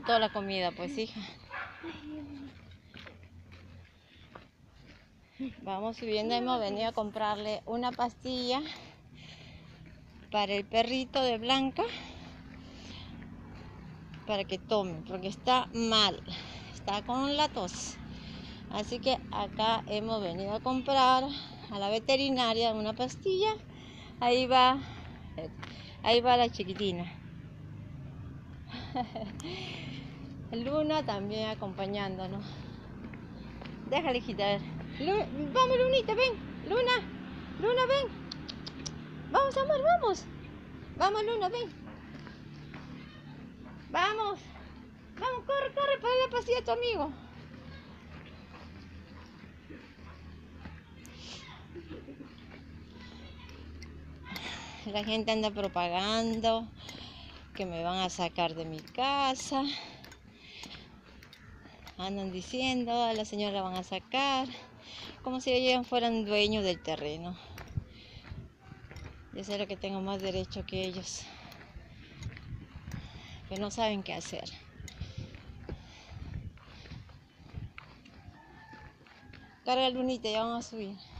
toda la comida, pues, hija. Vamos subiendo, hemos venido a comprarle una pastilla para el perrito de Blanca, para que tome, porque está mal, está con la tos. Así que acá hemos venido a comprar a la veterinaria una pastilla. Ahí va la chiquitina. Luna también acompañándonos. Déjale, hijita, a ver. Vamos, Lunita, ven. Luna, ven. Vamos, amor, vamos. Vamos, Luna, ven. Vamos, corre, para la pastilla a tu amigo. La gente anda propagando que me van a sacar de mi casa. Andan diciendo, a la señora la van a sacar, como si ellos fueran dueños del terreno. Yo sé lo que tengo más derecho que ellos, que no saben qué hacer. Carga, Lunita, ya vamos a subir.